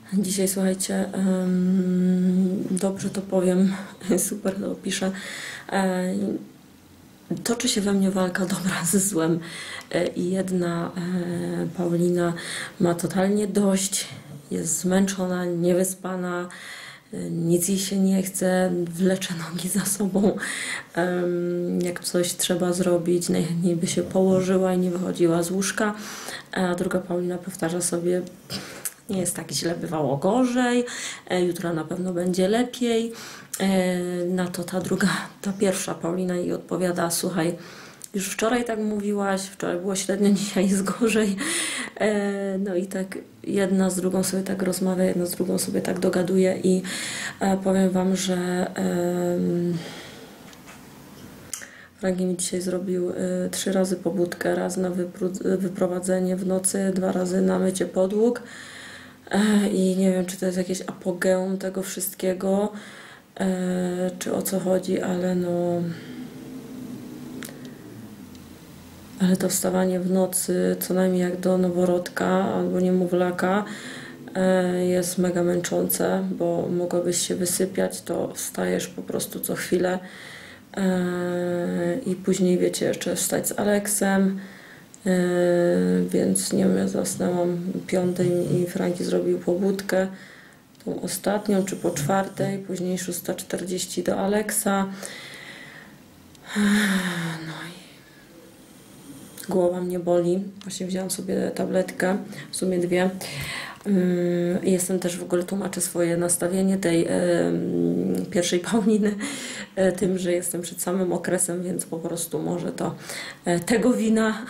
Dzisiaj, słuchajcie, dobrze to powiem, super to opiszę. Toczy się we mnie walka dobra ze złem i jedna Paulina ma totalnie dość, jest zmęczona, niewyspana, nic jej się nie chce, wlecze nogi za sobą. Jak coś trzeba zrobić, najchętniej by się położyła i nie wychodziła z łóżka, a druga Paulina powtarza sobie: nie jest tak źle, bywało gorzej, jutro na pewno będzie lepiej. Na to ta pierwsza Paulina jej odpowiada: słuchaj, już wczoraj tak mówiłaś, wczoraj było średnio, dzisiaj jest gorzej. No i tak jedna z drugą sobie tak rozmawia, jedna z drugą sobie tak dogaduje i powiem Wam, że Franki mi dzisiaj zrobił 3 razy pobudkę, raz na wyprowadzenie w nocy, 2 razy na mycie podłóg. I nie wiem, czy to jest jakieś apogeum tego wszystkiego, czy o co chodzi, ale no... Ale to wstawanie w nocy, co najmniej jak do noworodka albo niemowlaka, jest mega męczące, bo mogłabyś się wysypiać, to wstajesz po prostu co chwilę i później, wiecie, jeszcze wstać z Aleksem. Więc nie wiem, ja zasnęłam 5 i Franki zrobił pobudkę, tą ostatnią, czy po 4, później 6:40 do Aleksa. No i głowa mnie boli. Właśnie wzięłam sobie tabletkę, w sumie 2. Jestem też, w ogóle tłumaczę swoje nastawienie tej pierwszej Pauliny tym, że jestem przed samym okresem, więc po prostu może to tego wina.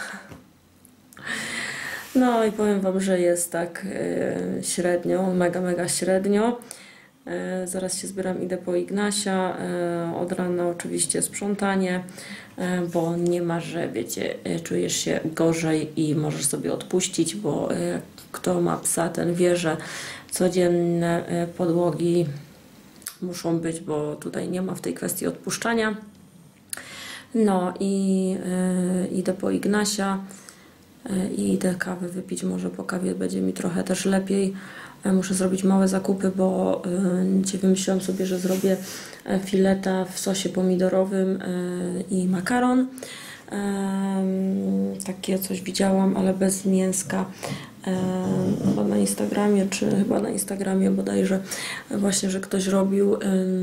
No i powiem Wam, że jest tak średnio, mega średnio. Zaraz się zbieram, idę po Ignasia. Od rana oczywiście sprzątanie, bo nie ma, że wiecie, czujesz się gorzej i możesz sobie odpuścić, bo kto ma psa, ten wie, że codzienne podłogi muszą być, bo tutaj nie ma w tej kwestii odpuszczania. No i idę po Ignasia. I idę kawę wypić, może po kawie będzie mi trochę też lepiej. Muszę zrobić małe zakupy, bo dzisiaj wymyśliłam sobie, że zrobię fileta w sosie pomidorowym i makaron. Takie coś widziałam, ale bez mięska. Chyba na Instagramie, chyba na Instagramie bodajże właśnie, że ktoś robił.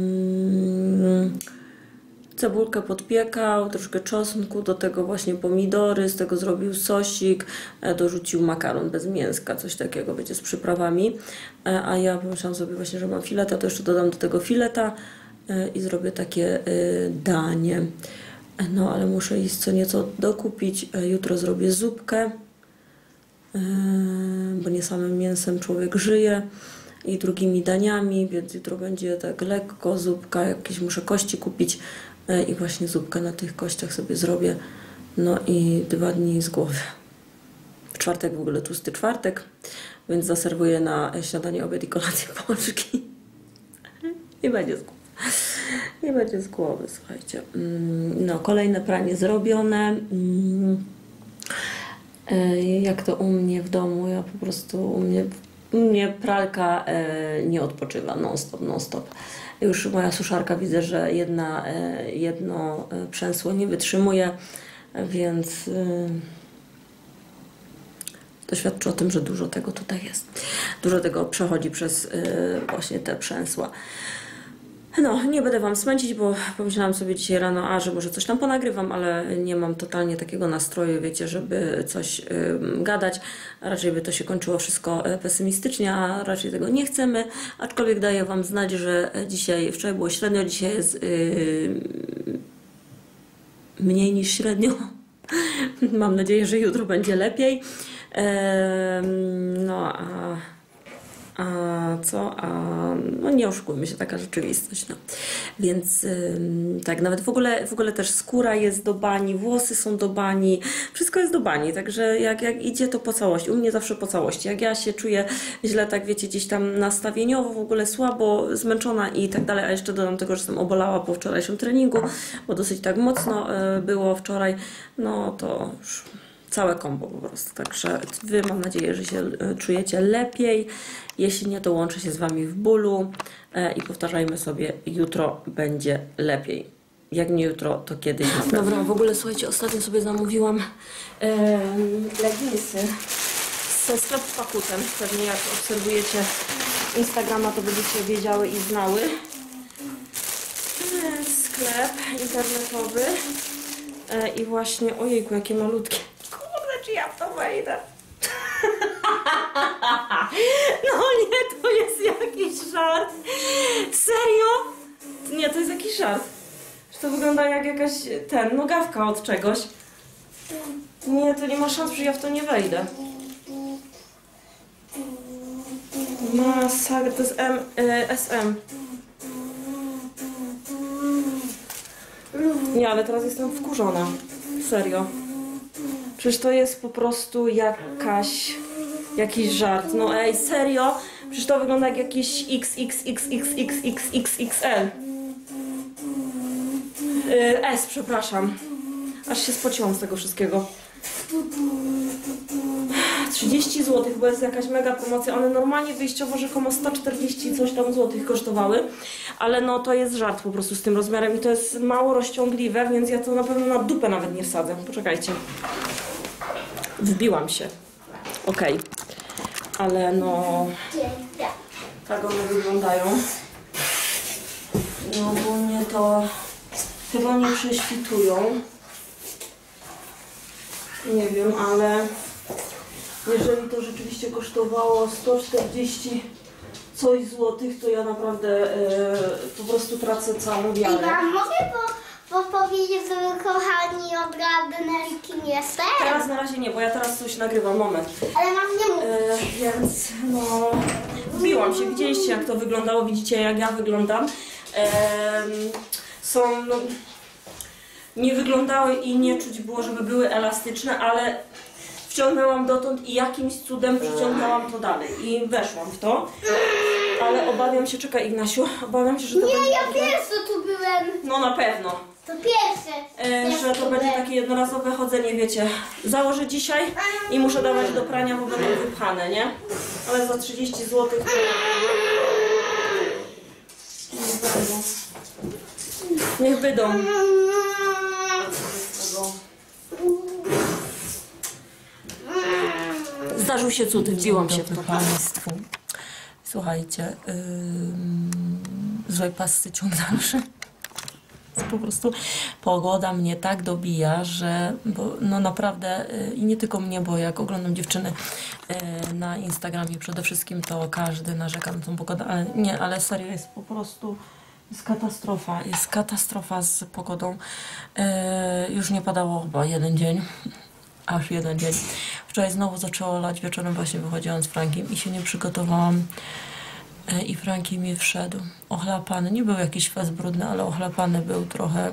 Cebulkę podpiekał, troszkę czosnku, do tego właśnie pomidory, z tego zrobił sosik, dorzucił makaron bez mięska, coś takiego, będzie z przyprawami. A ja pomyślałam sobie właśnie, że mam fileta, to jeszcze dodam do tego fileta i zrobię takie danie. No ale muszę iść co nieco dokupić. Jutro zrobię zupkę, bo nie samym mięsem człowiek żyje i drugimi daniami, więc jutro będzie tak lekko, zupka, jakieś muszę kości kupić i właśnie zupkę na tych kościach sobie zrobię. No i 2 dni z głowy. W czwartek w ogóle tłusty czwartek, więc zaserwuję na śniadanie, obiad i kolację pączki. Nie będzie z głowy. Nie będzie z głowy, słuchajcie. No, kolejne pranie zrobione. Jak to u mnie w domu, ja po prostu u mnie pralka nie odpoczywa non stop. Już moja suszarka, widzę, że jedno przęsło nie wytrzymuje, więc to świadczy o tym, że dużo tego tutaj jest. Dużo tego przechodzi przez właśnie te przęsła. No, nie będę Wam smęcić, bo pomyślałam sobie dzisiaj rano, że może coś tam ponagrywam, ale nie mam totalnie takiego nastroju, wiecie, żeby coś gadać. Raczej by to się kończyło wszystko pesymistycznie, a raczej tego nie chcemy. Aczkolwiek daję Wam znać, że wczoraj było średnio, dzisiaj jest mniej niż średnio. Mam nadzieję, że jutro będzie lepiej. No, no nie oszukujmy się, taka rzeczywistość, no. Więc tak, nawet w ogóle też skóra jest do bani, włosy są do bani, wszystko jest do bani, także jak idzie, to po całości, u mnie zawsze po całości. Jak ja się czuję źle, tak wiecie, gdzieś tam nastawieniowo, w ogóle słabo, zmęczona i tak dalej, a jeszcze dodam tego, że jestem obolała po wczorajszym treningu, bo dosyć tak mocno było wczoraj, no to już całe kombo po prostu. Także Wy mam nadzieję, że się czujecie lepiej. Jeśli nie, to łączę się z Wami w bólu i powtarzajmy sobie, jutro będzie lepiej. Jak nie jutro, to kiedyś. Dobra, w ogóle słuchajcie, ostatnio sobie zamówiłam leginsy ze sklepu Pakutem. Pewnie jak obserwujecie Instagrama, to będziecie wiedziały i znały. Sklep internetowy i właśnie, ojejku, jakie malutkie. Kurde, czy ja w to wejdę? No nie, to jest jakiś żart. Serio? Nie, to jest jakiś żart. Że to wygląda jak jakaś, nogawka od czegoś. Nie, to nie ma szans, że ja w to nie wejdę. Masakra, to jest SM. Nie, ale teraz jestem wkurzona. Serio. Przecież to jest po prostu jakiś żart. No ej, serio? Przecież to wygląda jak jakiś XXXXXXXL. S, przepraszam. Aż się spociłam z tego wszystkiego. 30 zł, bo jest jakaś mega promocja. One normalnie wyjściowo rzekomo 140 coś tam złotych kosztowały, ale no to jest żart po prostu z tym rozmiarem i to jest mało rozciągliwe, więc ja to na pewno na dupę nawet nie wsadzę. Poczekajcie. Wbiłam się. Okej. Ale no... tak one wyglądają. No ogólnie to chyba nie prześwitują. Nie wiem, ale jeżeli to rzeczywiście kosztowało 140 coś złotych, to ja naprawdę po prostu tracę całą wiarę. I wam mogę powiedzieć, że kochani odgadnęli, kim jestem? Teraz na razie nie, bo ja teraz coś nagrywam, moment. Ale mam nie mówić. Więc no, wbiłam się, widzieliście jak to wyglądało, widzicie jak ja wyglądam. Są, no, nie wyglądały i nie czuć było, żeby były elastyczne, ale wciągnęłam dotąd i jakimś cudem przyciągnęłam to dalej i weszłam w to. Ale obawiam się, czekaj Ignasiu, obawiam się, że to będzie... Nie, ja pierwszy tu byłem. No na pewno. To pierwsze. Że to będzie takie jednorazowe chodzenie, wiecie. Założę dzisiaj i muszę dawać do prania, bo będą wypchane, nie? Ale za 30 zł to... Niech będą. Zdarzył się cud, wbiłam się w to państwu. Słuchajcie, złej pasy ciąg dalszy. Po prostu pogoda mnie tak dobija, że bo, no naprawdę i nie tylko mnie, bo jak oglądam dziewczyny na Instagramie przede wszystkim, to każdy narzeka na tą pogodę, ale nie, ale serio jest po prostu jest katastrofa z pogodą. Już nie padało chyba jeden dzień. Aż jeden dzień. Wczoraj znowu zaczęło lać, wieczorem właśnie wychodziłam z Frankiem i się nie przygotowałam. I Franki mi wszedł. Ochlapany. Nie był jakiś fez brudny, ale ochlapany był trochę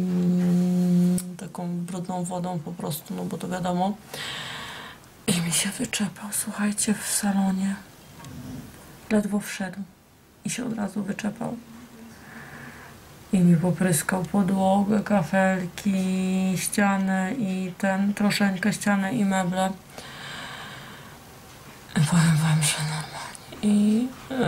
taką brudną wodą po prostu, no bo to wiadomo. I mi się wyczepał, słuchajcie, w salonie. Ledwo wszedł i się od razu wyczepał. I mi popryskał podłogę, kafelki, ścianę i troszeczkę ścianę i meble. Powiem wam, że normalnie. I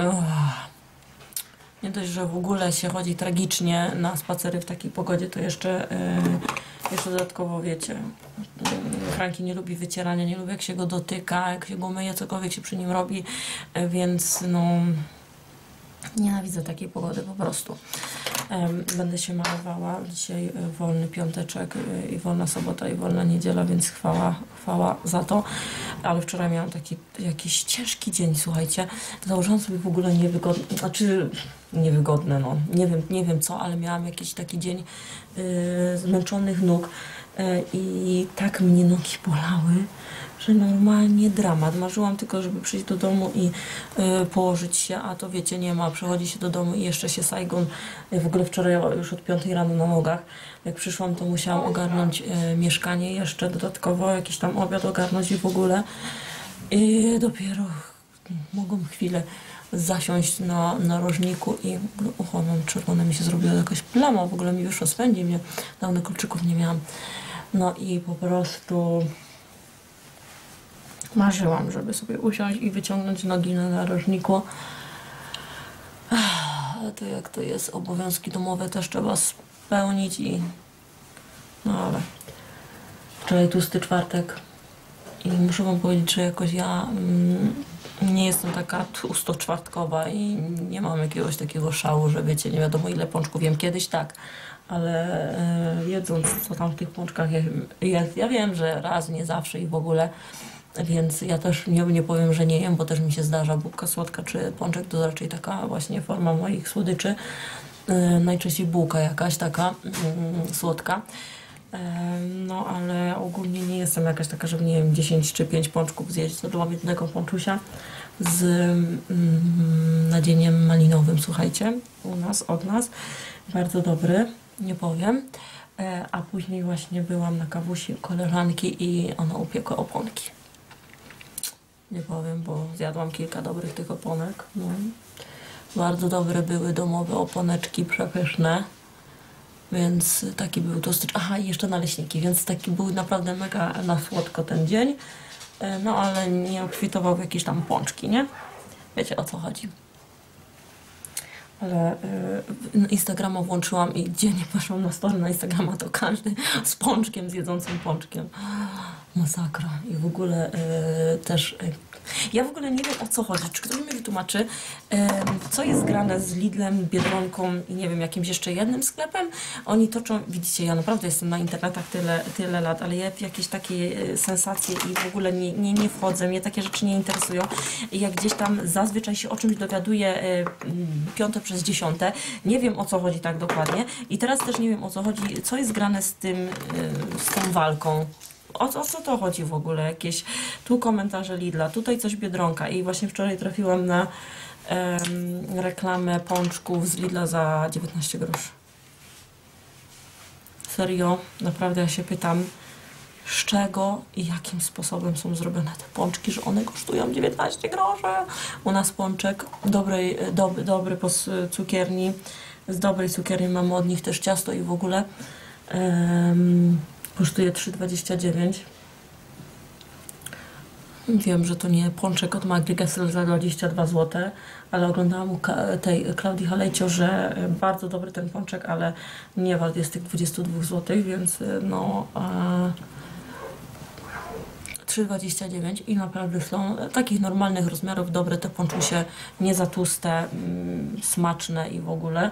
nie dość, że w ogóle się chodzi tragicznie na spacery w takiej pogodzie, to jeszcze dodatkowo, wiecie, Franki nie lubi wycierania, nie lubi jak się go dotyka, jak się go myje, cokolwiek się przy nim robi, więc no nienawidzę takiej pogody po prostu. Będę się malowała. Dzisiaj wolny piąteczek i wolna sobota i wolna niedziela, więc chwała za to. Ale wczoraj miałam taki jakiś ciężki dzień, słuchajcie. Założyłam sobie w ogóle niewygodne, no. Nie wiem co, ale miałam jakiś taki dzień zmęczonych nóg i tak mnie nogi bolały, że normalnie dramat. Marzyłam tylko, żeby przyjść do domu i położyć się, a to wiecie, nie ma. Przychodzi się do domu i jeszcze się Saigon, w ogóle wczoraj już od 5 rano na nogach. Jak przyszłam, to musiałam ogarnąć mieszkanie jeszcze dodatkowo, jakiś tam obiad ogarnąć i w ogóle. I dopiero mogłam chwilę zasiąść na narożniku i w ogóle ucho mam czerwone, mi się zrobiła jakaś plama, w ogóle mi wyszło, spędzi mnie. Dawno kolczyków nie miałam. No i po prostu Marzyłam, żeby sobie usiąść i wyciągnąć nogi na narożniku. Ale to jak to jest, obowiązki domowe też trzeba spełnić i... No ale... Wczoraj tłusty czwartek i muszę wam powiedzieć, że jakoś ja nie jestem taka tłusto-czwartkowa i nie mam jakiegoś takiego szału, że wiecie, nie wiadomo ile pączków jem. Kiedyś tak, ale jedząc co tam w tych pączkach jest, ja wiem, że raz, nie zawsze i w ogóle, więc ja też nie powiem, że nie jem, bo też mi się zdarza bułka słodka czy pączek, to raczej taka właśnie forma moich słodyczy. Najczęściej bułka jakaś taka słodka. No, ale ogólnie nie jestem jakaś taka, żeby nie wiem, 10 czy 5 pączków zjeść. Zadałam jednego pączusia z nadzieniem malinowym, słuchajcie, od nas. Bardzo dobry, nie powiem. A później właśnie byłam na kawusi u koleżanki i ona upiekła oponki. Nie powiem, bo zjadłam kilka dobrych tych oponek. No. Bardzo dobre były domowe oponeczki, przepyszne. Więc taki był to stycz. Aha, i jeszcze naleśniki, więc taki był naprawdę mega na słodko ten dzień. No ale nie obfitował w jakieś tam pączki, nie? Wiecie o co chodzi. Ale Instagrama włączyłam i gdzie nie poszłam na story na Instagrama, to każdy z pączkiem, z jedzącym pączkiem. Masakra. I w ogóle też... ja w ogóle nie wiem o co chodzi. Czy ktoś mi wytłumaczy, co jest grane z Lidlem, Biedronką i nie wiem, jakimś jeszcze jednym sklepem? Oni toczą, widzicie, ja naprawdę jestem na internetach tyle lat, ale ja w jakieś takie sensacje i w ogóle nie wchodzę, mnie takie rzeczy nie interesują. I jak gdzieś tam zazwyczaj się o czymś dowiaduję piąte przez dziesiąte, nie wiem o co chodzi tak dokładnie i teraz też nie wiem o co chodzi, co jest grane z tą walką. O co to chodzi w ogóle? Jakieś tu komentarze Lidla, tutaj coś Biedronka i właśnie wczoraj trafiłam na reklamę pączków z Lidla za 19 groszy. Serio, naprawdę ja się pytam, z czego i jakim sposobem są zrobione te pączki, że one kosztują 19 groszy. U nas pączek dobry po cukierni, z dobrej cukierni mamy od nich też ciasto i w ogóle kosztuje 3,29. Wiem, że to nie pączek od Magdy Gessler za 22 zł, ale oglądałam u tej Klaudii Halejcio, że bardzo dobry ten pączek, ale nie wart jest tych 22 zł, więc no 3,29 i naprawdę są takich normalnych rozmiarów, dobre te pączusie, nie za tłuste, smaczne i w ogóle.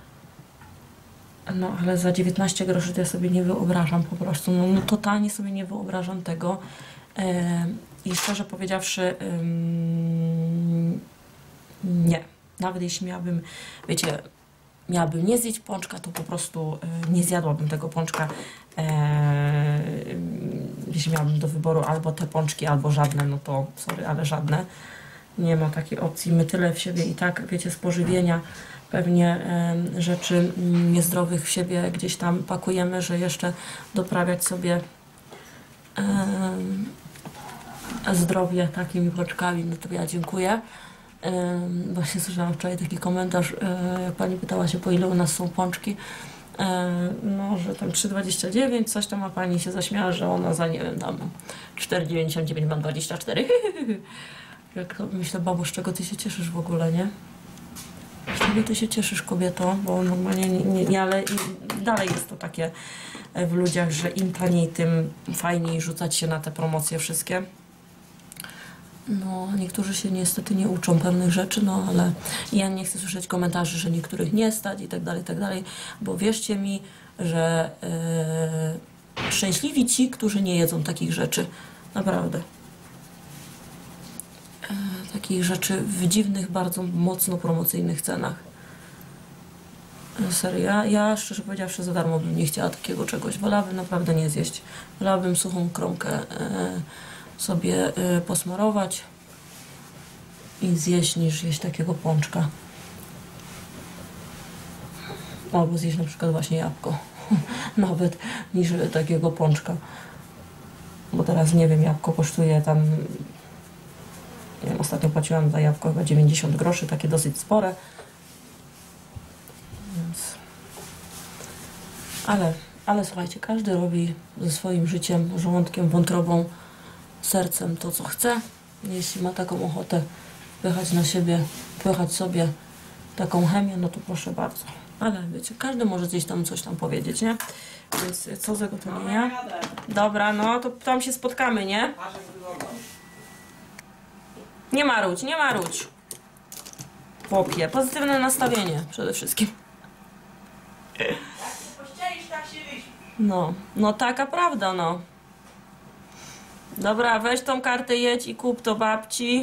No ale za 19 groszy to ja sobie nie wyobrażam po prostu, no totalnie sobie nie wyobrażam tego. I szczerze powiedziawszy, nie. Nawet jeśli miałabym, wiecie, miałabym nie zjeść pączka, to po prostu nie zjadłabym tego pączka. Jeśli miałabym do wyboru albo te pączki, albo żadne, no to sorry, ale żadne. Nie ma takiej opcji. My tyle w siebie i tak, wiecie, z pożywienia pewnie rzeczy niezdrowych w siebie gdzieś tam pakujemy, że jeszcze doprawiać sobie zdrowie takimi pączkami, no to ja dziękuję. Właśnie słyszałam wczoraj taki komentarz, jak pani pytała się, po ile u nas są pączki, no, że tam 3,29, coś tam, a pani się zaśmiała, że ona za, nie wiem, tam 4,99 mam 24. Jak to, myślę, babo, z czego ty się cieszysz w ogóle, nie? Z czego ty się cieszysz, kobieto? Bo normalnie nie, ale dalej jest to takie w ludziach, że im taniej, tym fajniej rzucać się na te promocje wszystkie. No, niektórzy się niestety nie uczą pewnych rzeczy, no ale ja nie chcę słyszeć komentarzy, że niektórych nie stać i tak dalej, bo wierzcie mi, że szczęśliwi ci, którzy nie jedzą takich rzeczy. Naprawdę. Takich rzeczy w dziwnych, bardzo mocno promocyjnych cenach. Serio, ja szczerze powiedziawszy za darmo bym nie chciała takiego czegoś. Wolałabym naprawdę nie zjeść. Wolałabym suchą kromkę sobie posmarować i zjeść, niż jeść takiego pączka. Albo zjeść na przykład właśnie jabłko. Nawet niż takiego pączka. Bo teraz nie wiem, jabłko kosztuje tam, nie wiem, ostatnio płaciłam za jabłko chyba 90 groszy, takie dosyć spore. Więc... Ale słuchajcie, każdy robi ze swoim życiem, żołądkiem, wątrobą, sercem to, co chce. Jeśli ma taką ochotę wpychać sobie taką chemię, no to proszę bardzo. Ale wiecie, każdy może gdzieś tam coś tam powiedzieć, nie? Więc co za gotowania? Dobra, no to tam się spotkamy, nie? Nie marudź, nie marudź. Chłopie, pozytywne nastawienie przede wszystkim. No taka prawda, no. Dobra, weź tą kartę, jedź i kup to babci.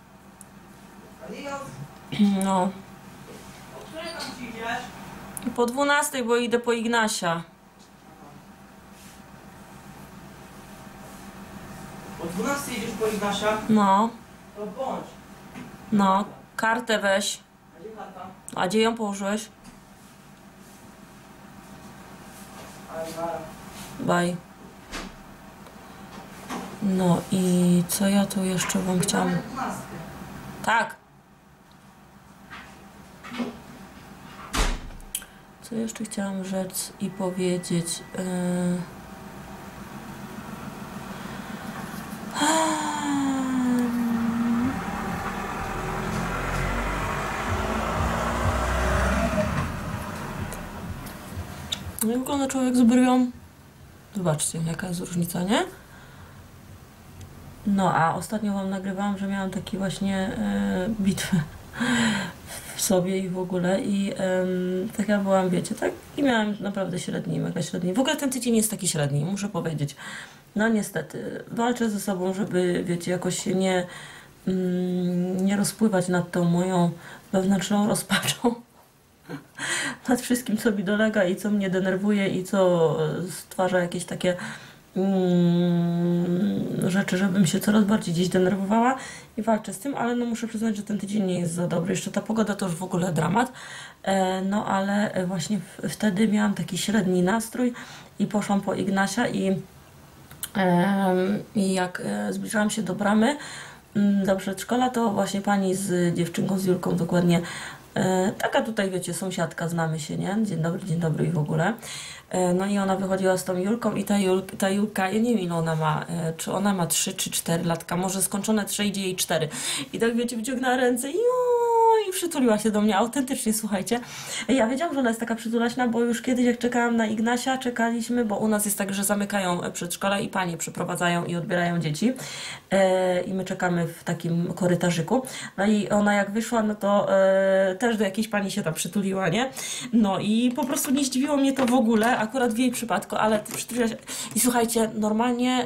No. O której tam idziesz? Po 12, bo idę po Ignasia. O 12 idziesz po Ignasia? No, To bądź. no, kartę weź. A gdzie karta? A gdzie ją położyłeś? Ale nara. Bye. No i co ja tu jeszcze wam chciałam... 12. Tak. Co jeszcze chciałam rzec i powiedzieć? No jak wygląda człowiek z bryją? Zobaczcie, jaka jest różnica, nie? No, a ostatnio wam nagrywałam, że miałam taki właśnie bitwę w sobie i w ogóle i tak ja byłam, wiecie, tak? I miałam naprawdę średni, mega średni. W ogóle ten tydzień jest taki średni, muszę powiedzieć. No niestety, walczę ze sobą, żeby, wiecie, jakoś się nie rozpływać nad tą moją wewnętrzną rozpaczą. Nad wszystkim, co mi dolega i co mnie denerwuje i co stwarza jakieś takie rzeczy, żebym się coraz bardziej gdzieś denerwowała i walczę z tym, ale no muszę przyznać, że ten tydzień nie jest za dobry. Jeszcze ta pogoda to już w ogóle dramat. No ale właśnie wtedy miałam taki średni nastrój i poszłam po Ignasia i jak zbliżałam się do bramy do przedszkola, to właśnie pani z dziewczynką, z Julką dokładnie, taka tutaj, wiecie, sąsiadka, znamy się, nie? Dzień dobry i w ogóle. No i ona wychodziła z tą Julką i ta Julka, ja nie wiem ile ona ma, czy ona ma 3 czy 4 latka, może skończone 3, idzie jej 4. I tak, wiecie, wyciągnęła ręce i przytuliła się do mnie, autentycznie, słuchajcie. Ja wiedziałam, że ona jest taka przytulaśna, bo już kiedyś jak czekałam na Ignasia, czekaliśmy, bo u nas jest tak, że zamykają przedszkola i panie przyprowadzają i odbierają dzieci. I my czekamy w takim korytarzyku. No i ona jak wyszła, no to też do jakiejś pani się tam przytuliła, nie? No i po prostu nie zdziwiło mnie to w ogóle, akurat w jej przypadku, ale przytuliła się. I słuchajcie, normalnie...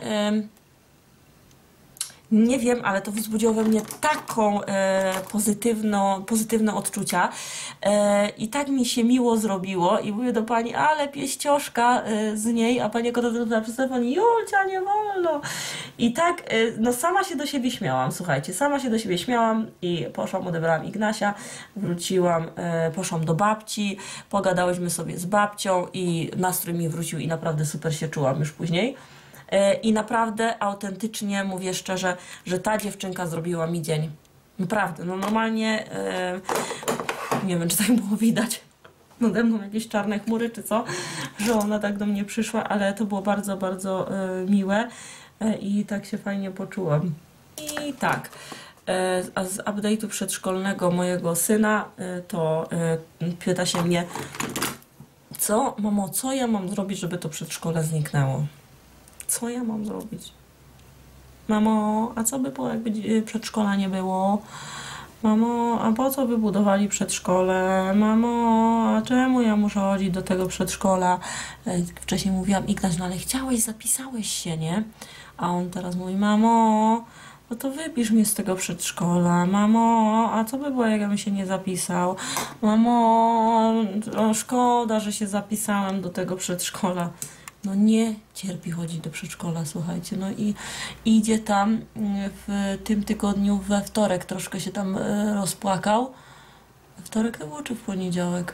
Nie wiem, ale to wzbudziło we mnie taką pozytywne odczucia i tak mi się miło zrobiło i mówię do pani, ale pieścioszka z niej, a pani kota przez telefon, Julcia, nie wolno. I tak, no sama się do siebie śmiałam, słuchajcie, sama się do siebie śmiałam i poszłam, odebrałam Ignasia, wróciłam, poszłam do babci, pogadałyśmy sobie z babcią i nastrój mi wrócił i naprawdę super się czułam już później. I naprawdę, autentycznie mówię szczerze, że ta dziewczynka zrobiła mi dzień. Naprawdę, no normalnie, nie wiem, czy tak było widać nade mną jakieś czarne chmury, czy co, że ona tak do mnie przyszła, ale to było bardzo, bardzo miłe i tak się fajnie poczułam. I tak, a z update'u przedszkolnego mojego syna, to pyta się mnie, co, mamo, co ja mam zrobić, żeby to przedszkole zniknęło? Co ja mam zrobić? Mamo, a co by było, jakby przedszkola nie było? Mamo, a po co wybudowali przedszkole? Mamo, a czemu ja muszę chodzić do tego przedszkola? Wcześniej mówiłam, Ignaś, no ale chciałeś, zapisałeś się, nie? A on teraz mówi, mamo, no to wypisz mnie z tego przedszkola. Mamo, a co by było, jakbym się nie zapisał? Mamo, no szkoda, że się zapisałem do tego przedszkola. No nie cierpi chodzić do przedszkola, słuchajcie. No i idzie tam w tym tygodniu we wtorek, troszkę się tam rozpłakał. We wtorek to było, czy w poniedziałek?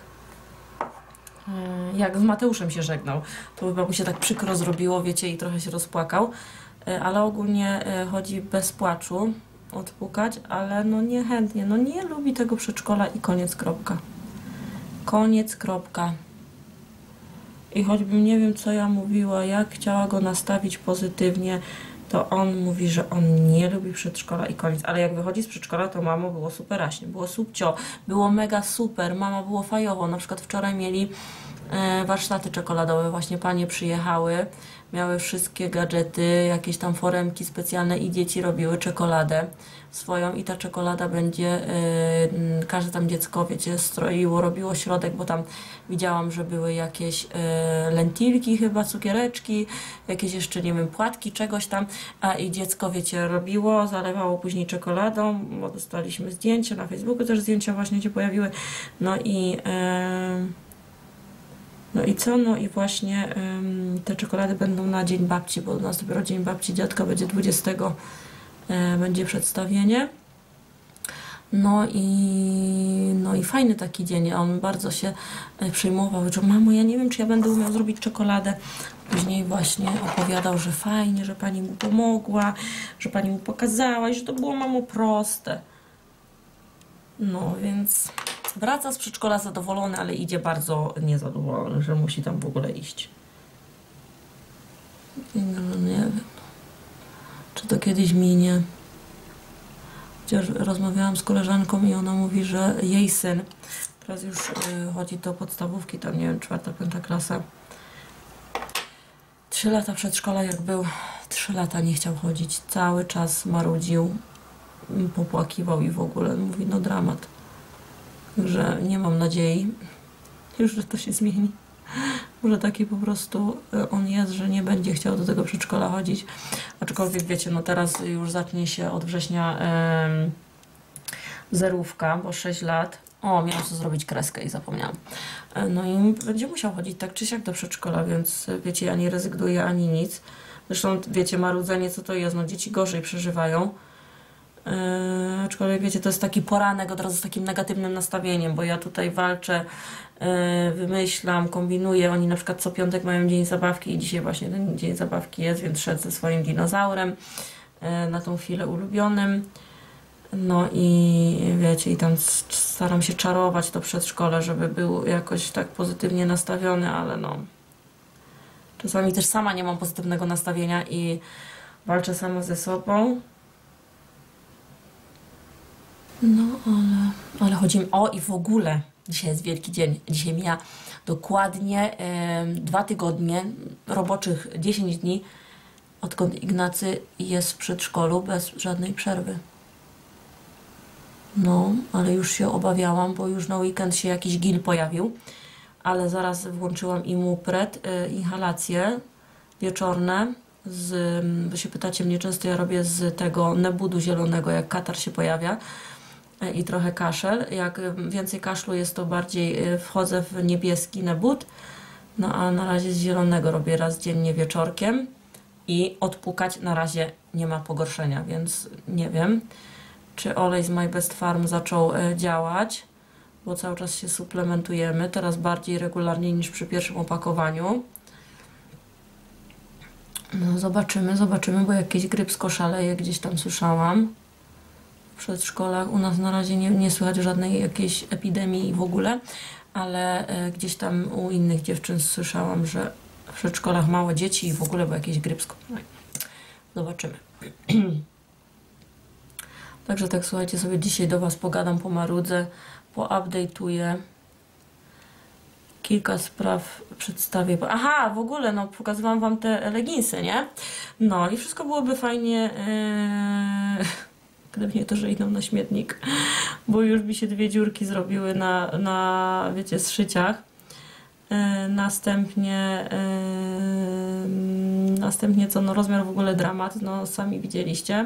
Jak z Mateuszem się żegnał, to chyba mu się tak przykro zrobiło, wiecie, i trochę się rozpłakał. Ale ogólnie chodzi bez płaczu, odpukać, ale no niechętnie, no nie lubi tego przedszkola i koniec, kropka. Koniec, kropka. I choćbym nie wiem, co ja mówiła, jak chciała go nastawić pozytywnie, to on mówi, że on nie lubi przedszkola i koniec. Ale jak wychodzi z przedszkola, to mamo było superaśnie, było subcio, było mega super, mama było fajowo. Na przykład wczoraj mieli warsztaty czekoladowe, właśnie panie przyjechały, miały wszystkie gadżety, jakieś tam foremki specjalne i dzieci robiły czekoladę swoją i ta czekolada będzie, każde tam dziecko, wiecie, stroiło, robiło środek, bo tam widziałam, że były jakieś lentilki chyba, cukiereczki, jakieś jeszcze, nie wiem, płatki, czegoś tam, a i dziecko, wiecie, robiło, zalewało później czekoladą, bo dostaliśmy zdjęcia, na Facebooku też zdjęcia właśnie się pojawiły, no i co? No i właśnie te czekolady będą na Dzień Babci, bo u nas dopiero Dzień Babci, dziadka będzie 20, będzie przedstawienie. No i fajny taki dzień. On bardzo się przejmował, że mamo, ja nie wiem, czy ja będę umiał zrobić czekoladę. Później właśnie opowiadał, że fajnie, że pani mu pomogła, że pani mu pokazała i że to było, mamo, proste. No więc wraca z przedszkola zadowolony, ale idzie bardzo niezadowolony, że musi tam w ogóle iść. Nie wiem, czy to kiedyś minie. Chociaż rozmawiałam z koleżanką i ona mówi, że jej syn, teraz już chodzi do podstawówki, tam nie wiem, 4., 5. klasa, 3 lata przedszkola jak był, 3 lata nie chciał chodzić, cały czas marudził, popłakiwał i w ogóle, mówi, no dramat. Że nie mam nadziei już, że to się zmieni. Może taki po prostu on jest, że nie będzie chciał do tego przedszkola chodzić. Aczkolwiek wiecie, no teraz już zacznie się od września zerówka, bo 6 lat. O, miałam co zrobić kreskę i zapomniałam. No i będzie musiał chodzić tak czy siak do przedszkola, więc wiecie, ja nie rezygnuję ani nic. Zresztą wiecie, marudzenie co to jest, no dzieci gorzej przeżywają. Aczkolwiek wiecie, to jest taki poranek od razu z takim negatywnym nastawieniem, bo ja tutaj walczę, wymyślam, kombinuję. Oni na przykład co piątek mają dzień zabawki i dzisiaj właśnie ten dzień zabawki jest, więc szedł ze swoim dinozaurem na tą chwilę ulubionym. No i wiecie, i tam staram się czarować to przedszkole, żeby był jakoś tak pozytywnie nastawiony, ale no czasami też sama nie mam pozytywnego nastawienia i walczę sama ze sobą. No, ale chodzimy. O, i w ogóle dzisiaj jest wielki dzień. Dzisiaj mija dokładnie 2 tygodnie roboczych, 10 dni, odkąd Ignacy jest w przedszkolu bez żadnej przerwy. No, ale już się obawiałam, bo już na weekend się jakiś gil pojawił, ale zaraz włączyłam Imupret, inhalacje wieczorne. Wy się pytacie mnie często, ja robię z tego nebudu zielonego, jak katar się pojawia i trochę kaszel. Jak więcej kaszlu jest, to bardziej wchodzę w niebieski nebud, no a na razie z zielonego robię raz dziennie wieczorkiem i odpukać na razie nie ma pogorszenia, więc nie wiem, czy olej z My Best Farm zaczął działać, bo cały czas się suplementujemy, teraz bardziej regularnie niż przy pierwszym opakowaniu. No zobaczymy, bo jakiś gryp skoszaleje, gdzieś tam słyszałam. W przedszkolach u nas na razie nie słychać żadnej jakiejś epidemii w ogóle, ale gdzieś tam u innych dziewczyn słyszałam, że w przedszkolach małe dzieci i w ogóle był jakiś gryp skoszaleje. Zobaczymy. Także tak, słuchajcie, sobie dzisiaj do Was pogadam, pomarudzę, poupdate'uję. Kilka spraw przedstawię. Aha, w ogóle, no pokazywałam Wam te leginsy, nie? No i wszystko byłoby fajnie, gdyby nie to, że idą na śmietnik, bo już mi się 2 dziurki zrobiły na wiecie, zszyciach. Następnie co, no rozmiar w ogóle dramat, no sami widzieliście.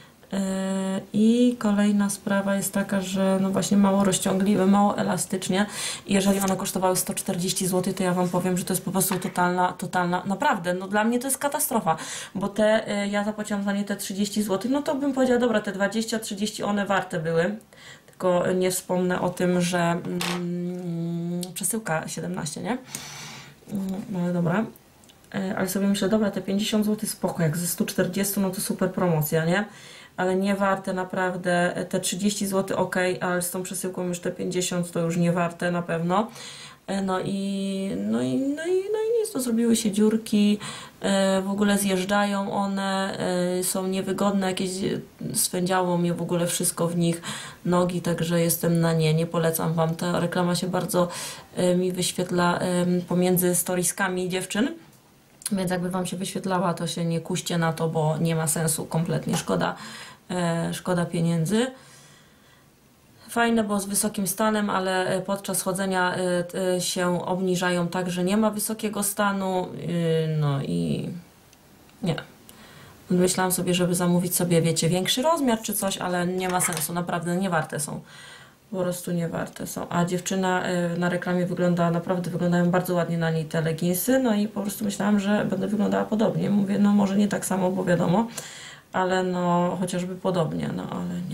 I kolejna sprawa jest taka, że no właśnie mało rozciągliwe, mało elastycznie i jeżeli one kosztowały 140 zł, to ja Wam powiem, że to jest po prostu totalna, naprawdę, no dla mnie to jest katastrofa, bo ja zapłaciłam za nie te 30 zł, no to bym powiedziała, dobra, te 20-30 one warte były, tylko nie wspomnę o tym, że przesyłka 17, nie? No ale dobra. Ale sobie myślę, dobra, te 50 zł spoko, jak ze 140, no to super promocja, nie? Ale nie warte naprawdę, te 30 zł ok, ale z tą przesyłką już te 50 to już nie warte na pewno. No i nic, to zrobiły się dziurki, w ogóle zjeżdżają one, są niewygodne, jakieś swędziało mnie w ogóle wszystko w nich, nogi, także jestem na nie polecam Wam. Ta reklama się bardzo mi wyświetla pomiędzy storieskami dziewczyn, więc jakby Wam się wyświetlała, to się nie kuście na to, bo nie ma sensu kompletnie, szkoda pieniędzy. Fajne, bo z wysokim stanem, ale podczas chodzenia się obniżają tak, że nie ma wysokiego stanu, no i nie. Myślałam sobie, żeby zamówić sobie, wiecie, większy rozmiar czy coś, ale nie ma sensu, naprawdę nie warte są. Po prostu nie warte są. A dziewczyna na reklamie naprawdę wyglądają bardzo ładnie na niej te leginsy, no i po prostu myślałam, że będę wyglądała podobnie. Mówię, no może nie tak samo, bo wiadomo, ale no chociażby podobnie, no ale nie.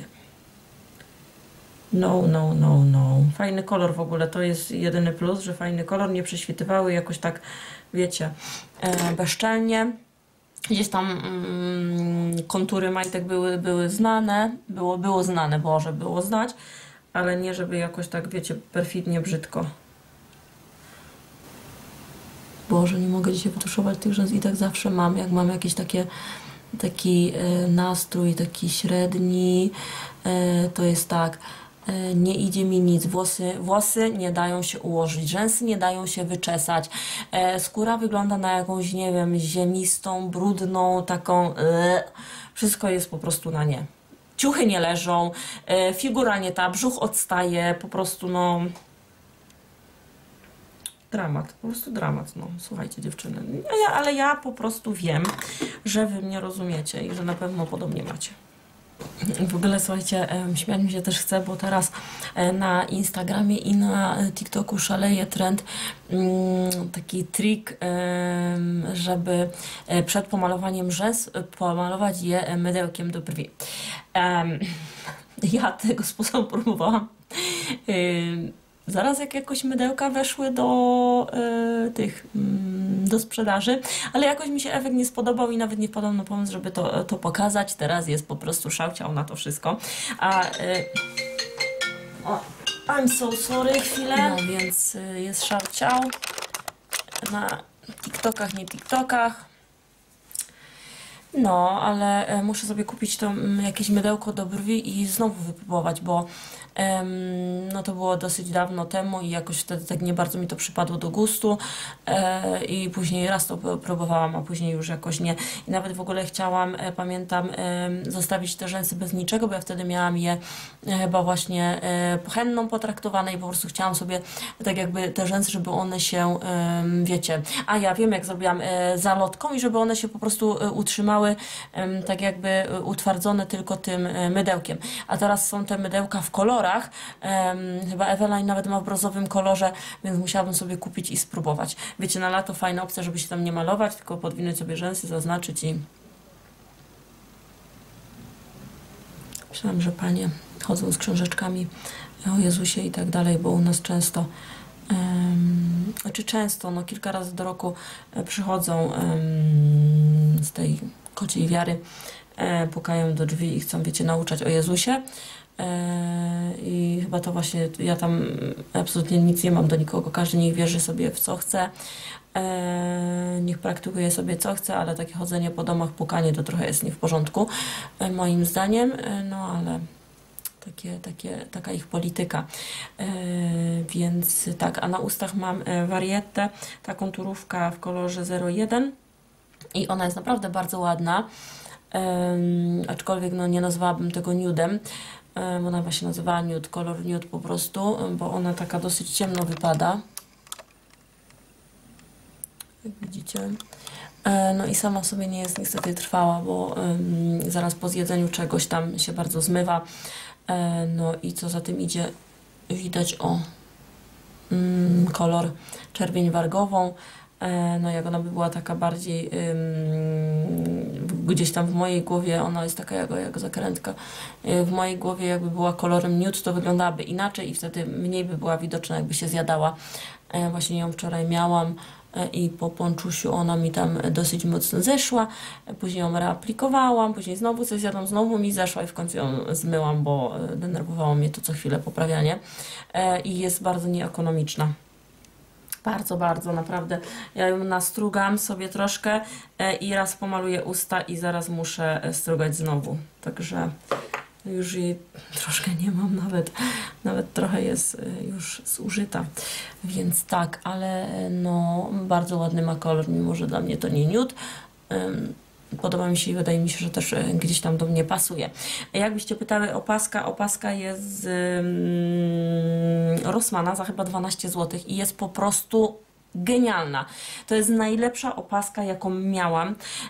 No. Fajny kolor w ogóle, to jest jedyny plus, że fajny kolor, nie prześwitywały jakoś tak, wiecie, bezczelnie. Gdzieś tam kontury majtek były znane, było znane, Boże, było znać, ale nie żeby jakoś tak, wiecie, perfidnie brzydko. Boże, nie mogę dzisiaj wytuszować tych rzęs i tak zawsze mam, jak mam jakiś taki nastrój, taki średni, to jest tak, nie idzie mi nic, włosy nie dają się ułożyć, rzęsy nie dają się wyczesać, skóra wygląda na jakąś, nie wiem, ziemistą, brudną, taką, wszystko jest po prostu na nie. Ciuchy nie leżą, figura nie ta, brzuch odstaje, po prostu no... Dramat, po prostu dramat, no. Słuchajcie dziewczyny, ale ja po prostu wiem, że Wy mnie rozumiecie i że na pewno podobnie macie. W ogóle słuchajcie, śmiać mi się też chce, bo teraz na Instagramie i na TikToku szaleje trend, taki trik, żeby przed pomalowaniem rzęs pomalować je mydełkiem do brwi. Ja tego sposobu próbowałam. Zaraz jak jakoś mydełka weszły do sprzedaży, ale jakoś mi się efekt nie spodobał i nawet nie wpadłam na pomysł, żeby to pokazać. Teraz jest po prostu szałciał na to wszystko. I'm so sorry, chwilę. No więc jest szałciał na TikTokach, nie TikTokach. No, ale muszę sobie kupić to jakieś mydełko do brwi i znowu wypróbować, bo no to było dosyć dawno temu i jakoś wtedy tak nie bardzo mi to przypadło do gustu i później raz to próbowałam, a później już jakoś nie. I nawet w ogóle chciałam, pamiętam, zostawić te rzęsy bez niczego, bo ja wtedy miałam je chyba właśnie henną potraktowane i po prostu chciałam sobie tak jakby te rzęsy, żeby one się, wiecie, a ja wiem jak zrobiłam zalotką i żeby one się po prostu utrzymały tak jakby utwardzone tylko tym mydełkiem. A teraz są te mydełka w kolorach, chyba Eveline nawet ma w brązowym kolorze, więc musiałabym sobie kupić i spróbować. Wiecie, na lato fajna opcja, żeby się tam nie malować, tylko podwinąć sobie rzęsy, zaznaczyć i... Myślałam, że panie chodzą z książeczkami o Jezusie i tak dalej, bo u nas często, no kilka razy do roku przychodzą z tej kociej wiary, pukają do drzwi i chcą, wiecie, nauczać o Jezusie. I chyba to właśnie, ja tam absolutnie nic nie mam do nikogo, każdy niech wierzy sobie w co chce, niech praktykuje sobie co chce, ale takie chodzenie po domach, pukanie to trochę jest nie w porządku, moim zdaniem, no ale taka ich polityka. Więc tak, a na ustach mam warietę, taką turówkę w kolorze 01 i ona jest naprawdę bardzo ładna, aczkolwiek no nie nazwałabym tego nudem, bo ona właśnie nazywała nude, kolor nude po prostu, bo ona taka dosyć ciemno wypada. Jak widzicie. No i sama w sobie nie jest niestety trwała, bo zaraz po zjedzeniu czegoś tam się bardzo zmywa. No i co za tym idzie, widać kolor czerwień wargową. No jak ona by była taka bardziej gdzieś tam w mojej głowie, ona jest taka jak zakrętka, w mojej głowie jakby była kolorem nude, to wyglądałaby inaczej i wtedy mniej by była widoczna, jakby się zjadała. Właśnie ją wczoraj miałam i po ponczusiu ona mi tam dosyć mocno zeszła, później ją reaplikowałam, później znowu coś zjadłam, znowu mi zeszła i w końcu ją zmyłam, bo denerwowało mnie to co chwilę poprawianie i jest bardzo nieekonomiczna. Bardzo, bardzo, naprawdę. Ja ją nastrugam sobie troszkę i raz pomaluję usta i zaraz muszę strugać znowu. Także już jej troszkę nie mam, nawet trochę jest już zużyta. Więc tak, ale no bardzo ładny ma kolor, mimo że dla mnie to nie nude. Podoba mi się i wydaje mi się, że też gdzieś tam do mnie pasuje. Jakbyście pytały opaska jest z Rossmana za chyba 12 zł i jest po prostu genialna. To jest najlepsza opaska, jaką miałam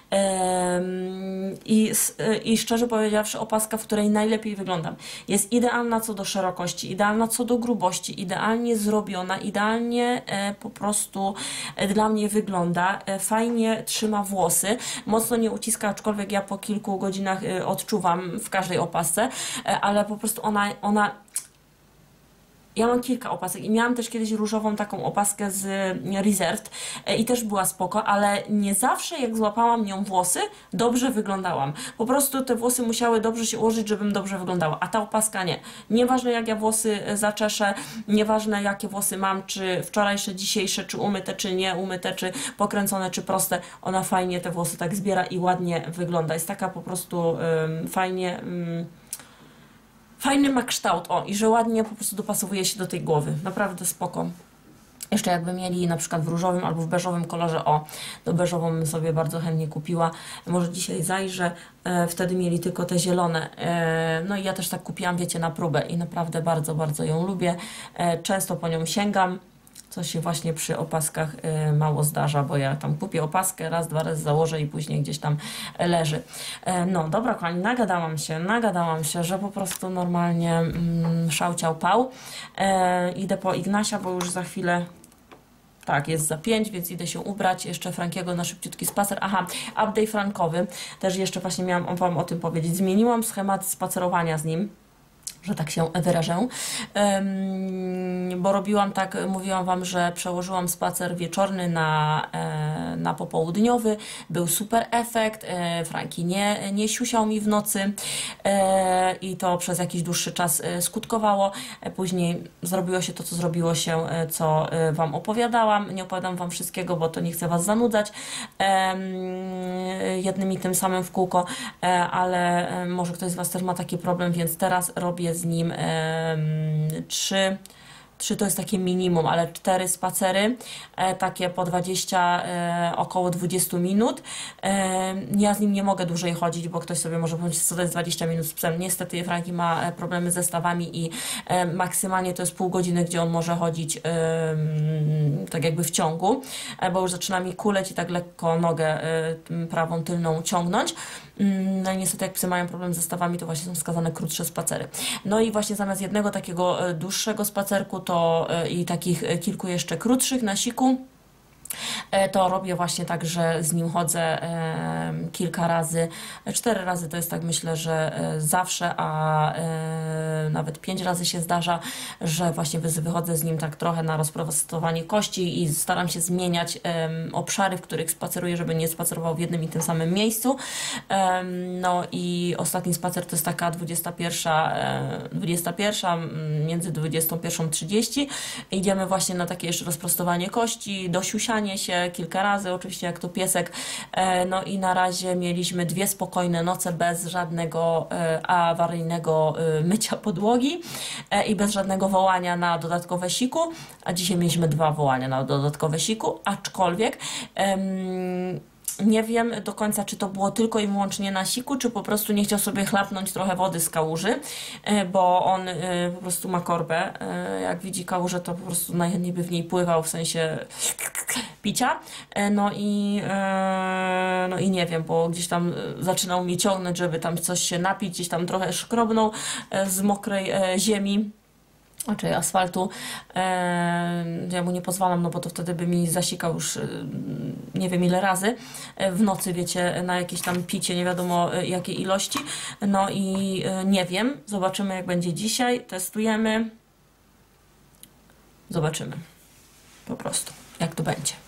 i szczerze powiedziawszy opaska, w której najlepiej wyglądam. Jest idealna co do szerokości, idealna co do grubości, idealnie zrobiona, idealnie po prostu dla mnie wygląda, fajnie trzyma włosy, mocno nie uciska, aczkolwiek ja po kilku godzinach odczuwam w każdej opasce, ale po prostu ona ja mam kilka opasek i miałam też kiedyś różową taką opaskę z Reserved i też była spoko, ale nie zawsze jak złapałam nią włosy, dobrze wyglądałam. Po prostu te włosy musiały dobrze się ułożyć, żebym dobrze wyglądała, a ta opaska nie. Nieważne jak ja włosy zaczeszę, nieważne jakie włosy mam, czy wczorajsze, dzisiejsze, czy umyte, czy nie umyte, czy pokręcone, czy proste, ona fajnie te włosy tak zbiera i ładnie wygląda. Jest taka po prostu fajnie... Fajny ma kształt, o, i że ładnie po prostu dopasowuje się do tej głowy. Naprawdę spoko. Jeszcze jakby mieli na przykład w różowym albo w beżowym kolorze, o, do beżową bym sobie bardzo chętnie kupiła. Może dzisiaj zajrzę, wtedy mieli tylko te zielone. No i ja też tak kupiłam, wiecie, na próbę i naprawdę bardzo, bardzo ją lubię. Często po nią sięgam. Co się właśnie przy opaskach mało zdarza, bo ja tam kupię opaskę, raz, dwa razy założę i później gdzieś tam leży. No dobra, kochani, nagadałam się, że po prostu normalnie szałciał pał. Idę po Ignasia, bo już za chwilę... Tak, jest za 5, więc idę się ubrać. Jeszcze Frankiego na szybciutki spacer. Aha, update Frankowy. Też jeszcze właśnie miałam Wam o tym powiedzieć. Zmieniłam schemat spacerowania z nim, że tak się wyrażę, bo robiłam tak, mówiłam Wam, że przełożyłam spacer wieczorny na popołudniowy, był super efekt, Franki nie siusiał mi w nocy i to przez jakiś dłuższy czas skutkowało. Później zrobiło się to, co zrobiło się, co Wam opowiadałam. Nie opowiadam Wam wszystkiego, bo to nie chcę Was zanudzać jednym i tym samym w kółko, ale może ktoś z Was też ma taki problem, więc teraz robię z nim 3 to jest takie minimum, ale 4 spacery, takie po 20, około 20 minut. Ja z nim nie mogę dłużej chodzić, bo ktoś sobie może powiedzieć, co to jest 20 minut z psem. Niestety Franki ma problemy ze stawami i maksymalnie to jest pół godziny, gdzie on może chodzić tak jakby w ciągu, bo już zaczyna mi kuleć i tak lekko nogę prawą tylną ciągnąć. No i niestety jak psy mają problem ze stawami, to właśnie są wskazane krótsze spacery. No i właśnie zamiast jednego takiego dłuższego spacerku to i takich kilku jeszcze krótszych na siku, to robię właśnie tak, że z nim chodzę kilka razy, 4 razy to jest tak, myślę, że zawsze, a nawet 5 razy się zdarza, że właśnie wychodzę z nim tak trochę na rozprostowanie kości i staram się zmieniać obszary, w których spaceruję, żeby nie spacerował w jednym i tym samym miejscu. No i ostatni spacer to jest taka 21, między 21:30. Idziemy właśnie na takie jeszcze rozprostowanie kości, dosiusianie się kilka razy, oczywiście jak to piesek. No i na razie mieliśmy 2 spokojne noce bez żadnego awaryjnego mycia podłogi i bez żadnego wołania na dodatkowe siku, a dzisiaj mieliśmy 2 wołania na dodatkowe siku, aczkolwiek nie wiem do końca, czy to było tylko i wyłącznie na siku, czy po prostu nie chciał sobie chlapnąć trochę wody z kałuży, bo on po prostu ma korbę. Jak widzi kałużę, to po prostu najchętniej by w niej pływał, w sensie picia. No i nie wiem, bo gdzieś tam zaczynał mnie ciągnąć, żeby tam coś się napić, gdzieś tam trochę szkrobnął z mokrej ziemi, czyli asfaltu. Ja mu nie pozwalam, no bo to wtedy by mi zasikał już nie wiem ile razy w nocy, wiecie, na jakieś tam picie, nie wiadomo jakiej ilości. No i nie wiem, zobaczymy jak będzie dzisiaj, testujemy, zobaczymy po prostu jak to będzie.